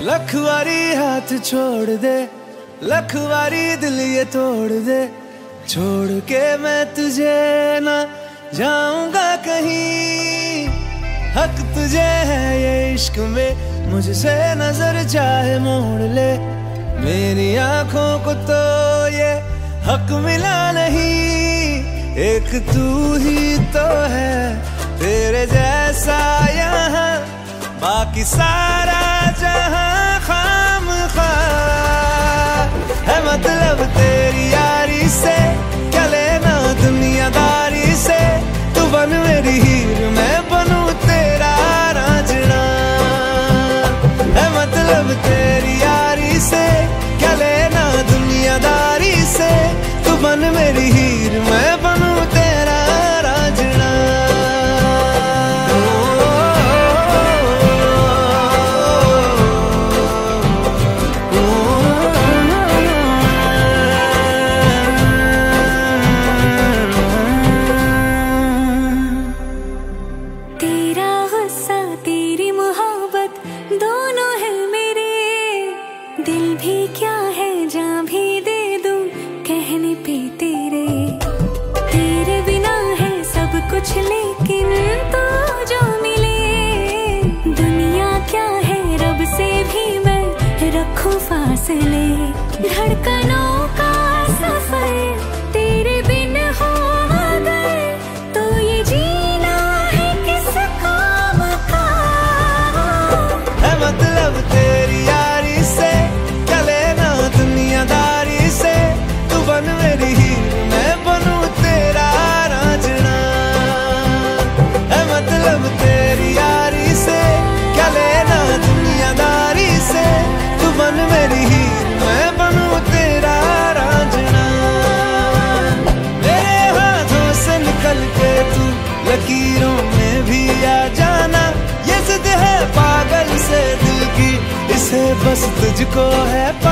लखवारी हाथ छोड़ दे, लखवारी दिल ये तोड़ दे, छोड़ के मैं तुझे ना जाऊंगा कहीं। हक तुझे है ये इश्क में, मुझसे नजर चाहे मोड़ ले, मेरी आंखों को तो ये हक मिला नहीं। एक तू ही तो है तेरे जैसा यहाँ, बाकी सारा जहां खामखा है। मतलब तेरी यारी से क्या लेना दुनियादारी से, तू बन मेरी हीर मैं बनूं तेरा रांझना है। मतलब तेरी यारी से क्या लेना दुनियादारी से, तू बन मेरी हीर मैं बनूं तेरा रांझना। दोनों है मेरे, दिल भी क्या है जान भी दे दूं कहने पे तेरे। तेरे बिना है सब कुछ लेकिन तो जो मिले, दुनिया क्या है रब से भी मैं रखूं फासले। धड़कनों का सफर तेरे बिन हो गए तो ये जीना है किस काम का है। मतलब तेरी यारी से क्या लेना दुनियादारी से, तू बन मेरी हीर मैं बनूं तेरा रांझना है। मतलब तेरी यारी से क्या लेना दुनियादारी से, तू बन मेरी हीर मैं बनूं तेरा रांझना। मेरे हाथों से निकल के तू लकीरों में भी आ जाना, ये जिद है पागल से दिल की, इसे बस तुझको है